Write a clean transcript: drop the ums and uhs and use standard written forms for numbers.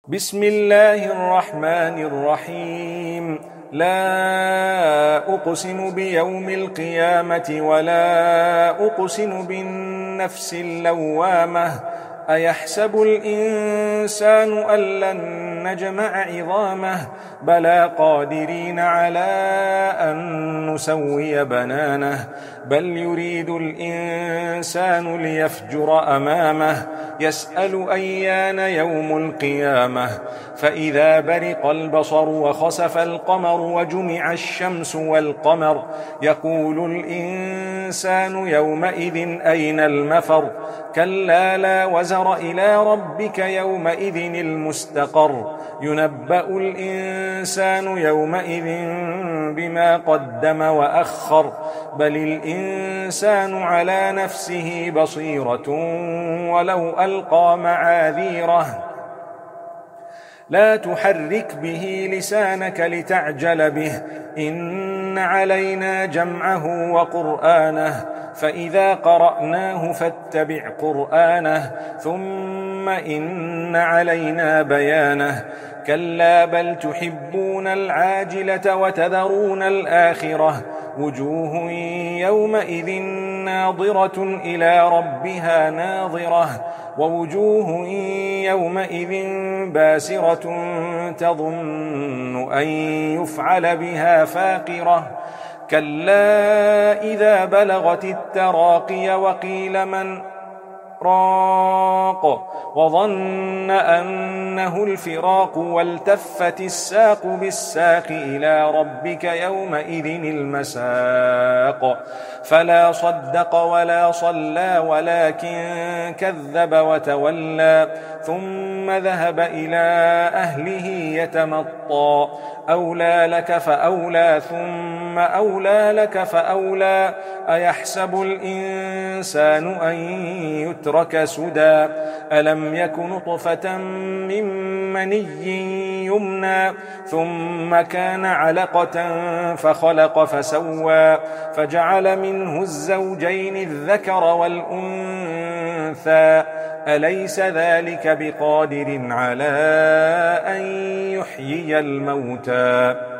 بسم الله الرحمن الرحيم. لا أقسم بيوم القيامة ولا أقسم بالنفس اللوامة أيحسب الإنسان أن لن نجمع عظامه بلى قادرين على أن نسوي بنانه بل يريد الإنسان ليفجر أمامه يسأل أيان يوم القيامة فإذا برق البصر وخسف القمر وجمع الشمس والقمر يقول الإنسان يومئذ أين المفر كلا لا وزر إلى ربك يومئذ المستقر ينبأ الإنسان يومئذ بما قدم وأخر بل الإنسان على نفسه بصيرة ولو ألقى معاذيره لا تحرك به لسانك لتعجل به إن علينا جمعه وقرآنه فإذا قرأناه فاتبع قرآنه ثم إن علينا بيانه كلا بل تحبون العاجلة وتذرون الآخرة وجوه يومئذ ناظرة إلى ربها ناظرة ووجوه يومئذ باسرة تظن أن يفعل بها فاقرة كلا إذا بلغت التراقي وقيل من راق وظن أنه الفراق والتفت الساق بالساق إلى ربك يومئذ المساق فلا صدق ولا صلى ولكن كذب وتولى ثم ذهب إلى أهله يتمطى أولى لك فأولى ثم أولى لك فأولى أيحسب الإنسان أن يترك سدى ألم يك نطفة من مني يمنى ثم كان علقة فخلق فسوى فجعل منه الزوجين الذكر والأنثى أليس ذلك بقادر على أن يحيي الموتى